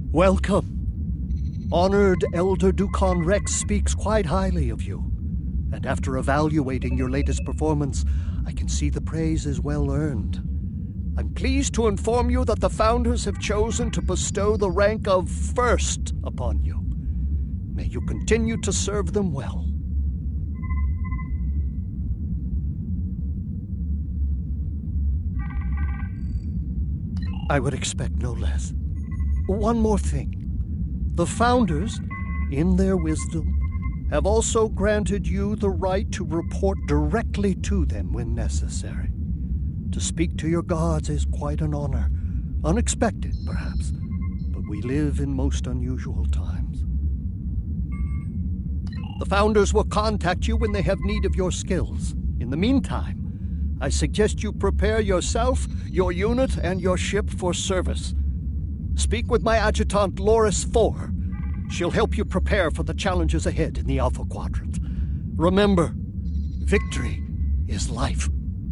Welcome. Honored Elder Dukan Rex speaks quite highly of you. And after evaluating your latest performance, I can see the praise is well earned. I'm pleased to inform you that the Founders have chosen to bestow the rank of First upon you. May you continue to serve them well. I would expect no less. One more thing. The Founders, in their wisdom, have also granted you the right to report directly to them when necessary. To speak to your gods is quite an honor. Unexpected, perhaps, but we live in most unusual times. The Founders will contact you when they have need of your skills. In the meantime, I suggest you prepare yourself, your unit, and your ship for service. Speak with my adjutant, Loris 4. She'll help you prepare for the challenges ahead in the Alpha Quadrant. Remember, victory is life.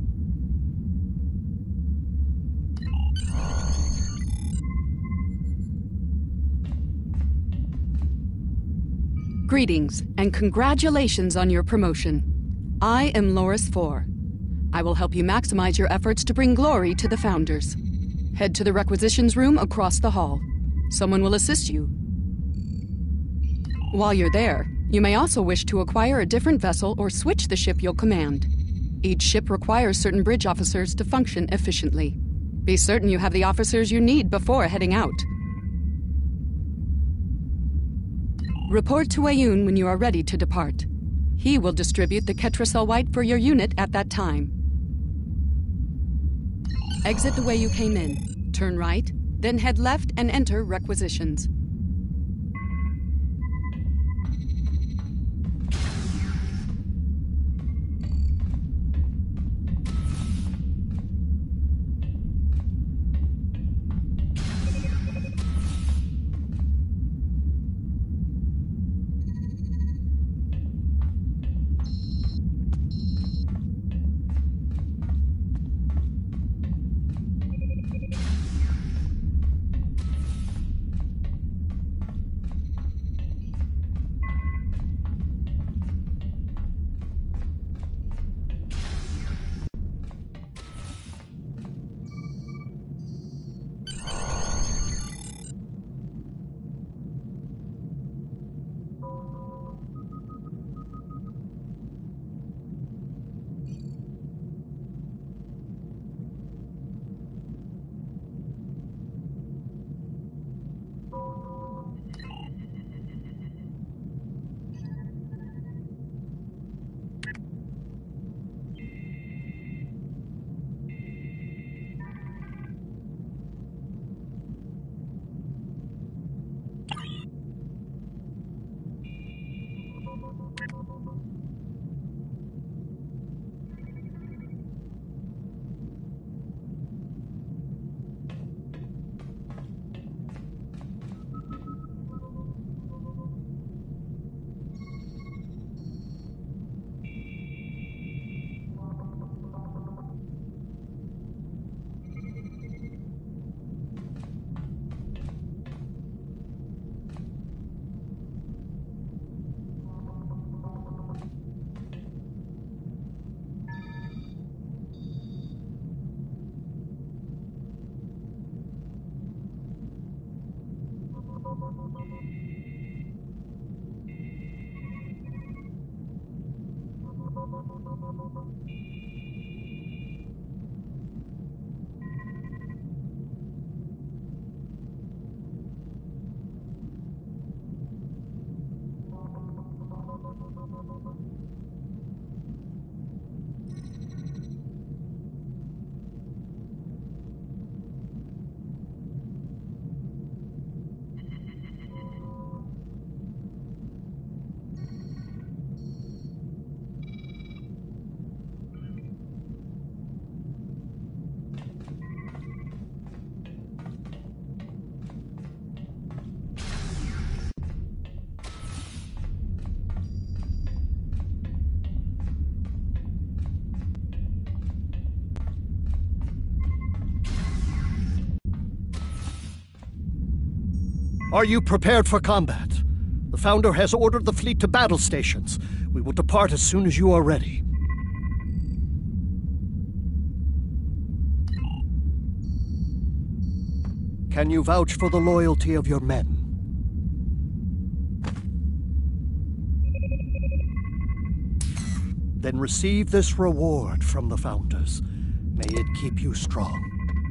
Greetings, and congratulations on your promotion. I am Loris 4. I will help you maximize your efforts to bring glory to the Founders. Head to the requisitions room across the hall. Someone will assist you. While you're there, you may also wish to acquire a different vessel or switch the ship you'll command. Each ship requires certain bridge officers to function efficiently. Be certain you have the officers you need before heading out. Report to Ayun when you are ready to depart. He will distribute the Ketracel White for your unit at that time. Exit the way you came in. Turn right, then head left and enter requisitions. Are you prepared for combat? The Founder has ordered the fleet to battle stations. We will depart as soon as you are ready. Can you vouch for the loyalty of your men? Then receive this reward from the Founders. May it keep you strong.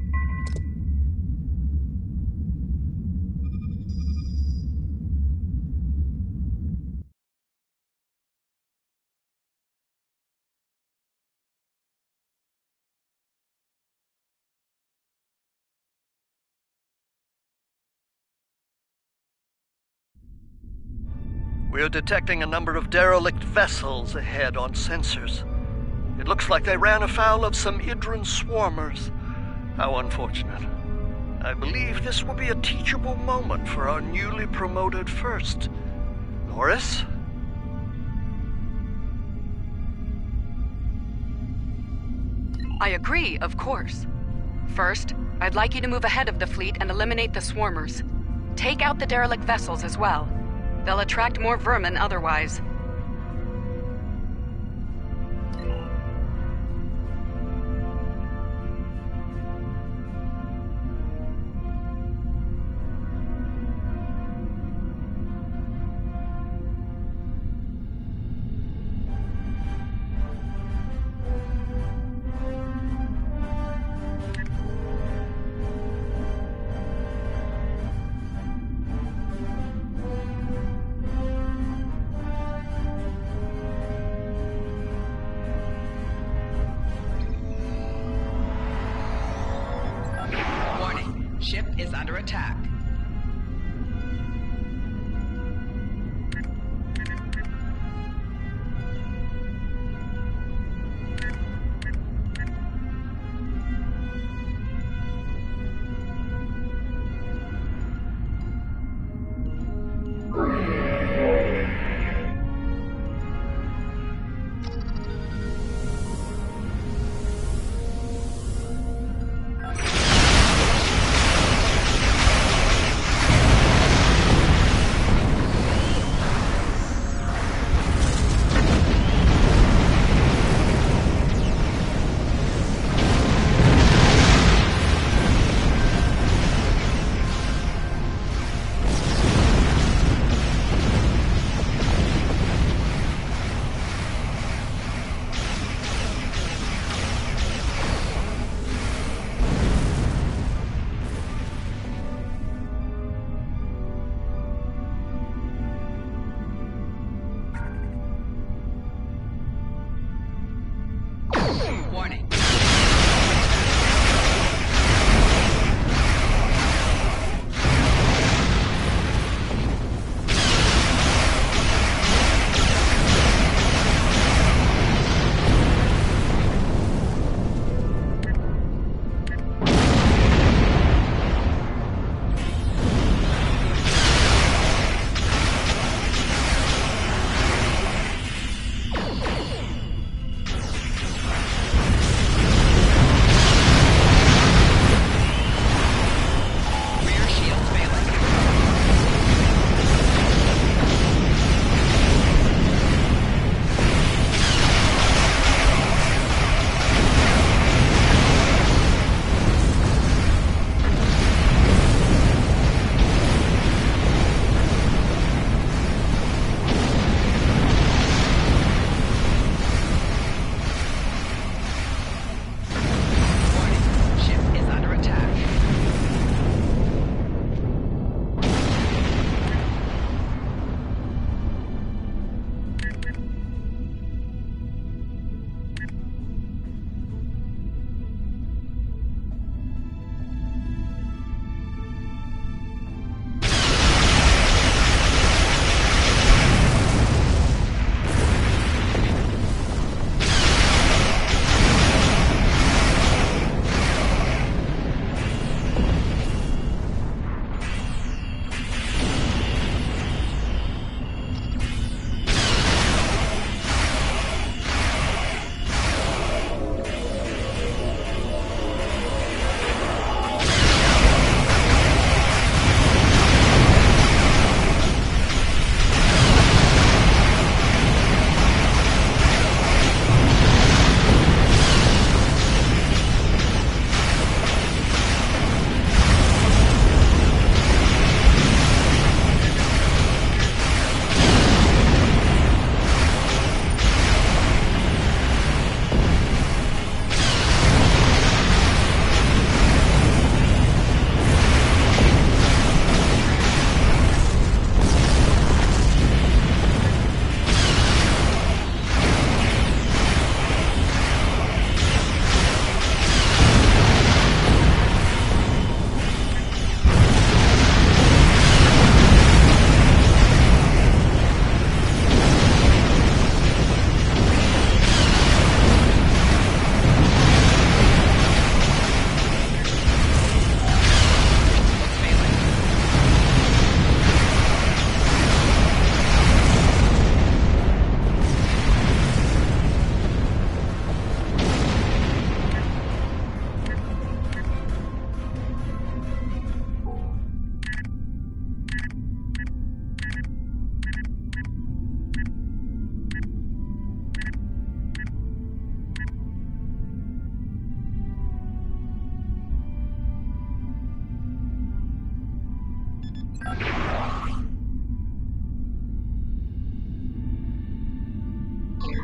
We're detecting a number of derelict vessels ahead on sensors. It looks like they ran afoul of some Idran swarmers. How unfortunate. I believe this will be a teachable moment for our newly promoted first. Loris? I agree, of course. First, I'd like you to move ahead of the fleet and eliminate the swarmers. Take out the derelict vessels as well. They'll attract more vermin otherwise. Ship is under attack. Warning.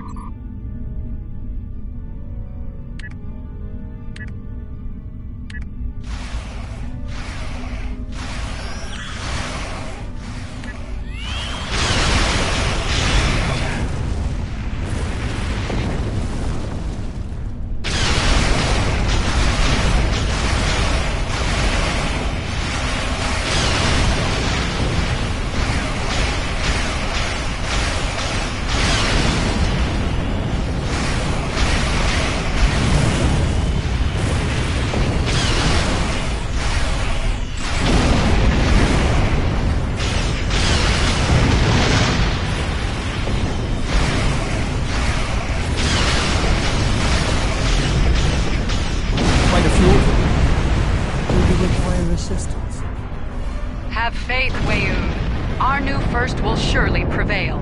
Assistance. Have faith, Weyoun. Our new first will surely prevail.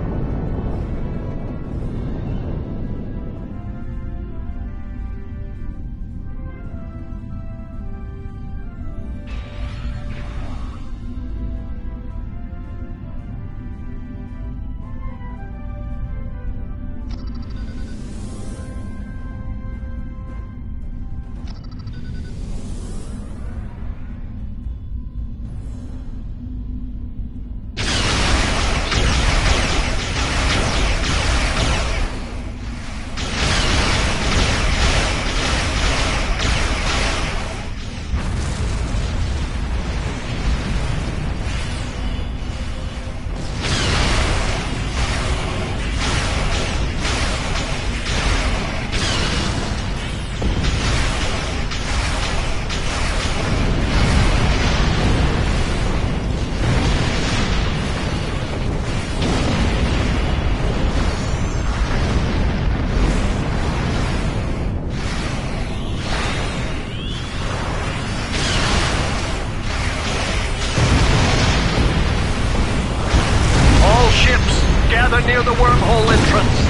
Gather near the wormhole entrance.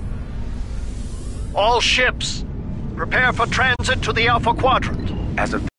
All ships, prepare for transit to the Alpha Quadrant. As of